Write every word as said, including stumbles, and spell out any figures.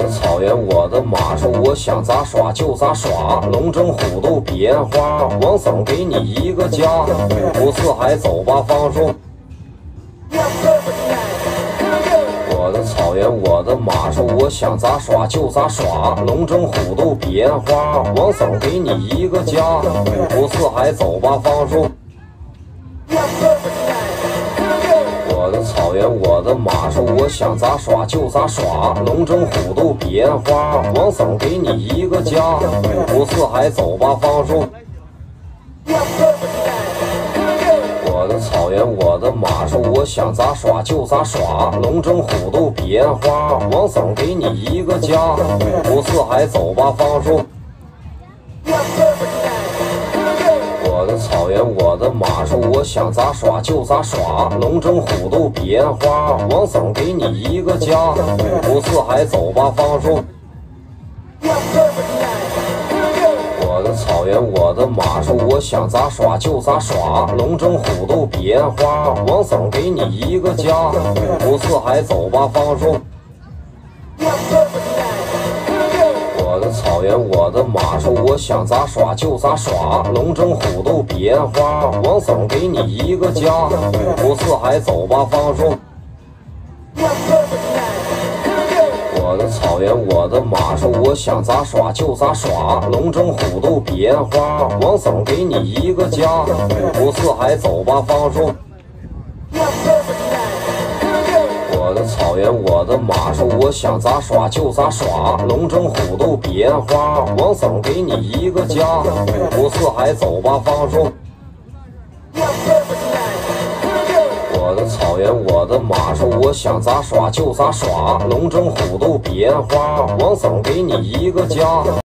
的草原，我的马术，我想咋耍就咋耍，龙争虎斗彼烟花，王僧给你一个家，五湖四海走八方说。我的草原，我的马术，我想咋耍就咋耍，龙争虎斗彼烟花，王僧给你一个家，五湖四海走八方说。我的草原，我的马术，我想咋耍就咋耍，龙争虎斗彼烟花，王僧给你一个家，五湖四海走八方说。我的草原，我的马术，我想咋耍就咋耍，龙争虎斗彼烟花，王僧给你一个家，五湖四海走八方说。我的草原，我的马术，我想咋耍就咋耍，龙争虎斗彼烟花，王僧给你一个家，五湖四海走八方说。我的草原，我的马术，我想咋耍就咋耍，龙争虎斗彼烟花，王僧给你一个家，五湖四海走八方说。我的草原，我的马术，我想咋耍就咋耍，龙争虎斗彼烟花，王僧给你一个家，五湖四海走八方说。我的草原，我的马术，我想咋耍就咋耍，龙争虎斗彼烟花，王僧给你一个家，五湖四海走八方说。我的草原，我的马术，我想咋耍就咋耍，龙争虎斗彼烟花，王僧给你一个家，五湖四海走八方说。我的草原，我的马术，我想咋耍就咋耍，龙争虎斗彼烟花，王僧给你一个家。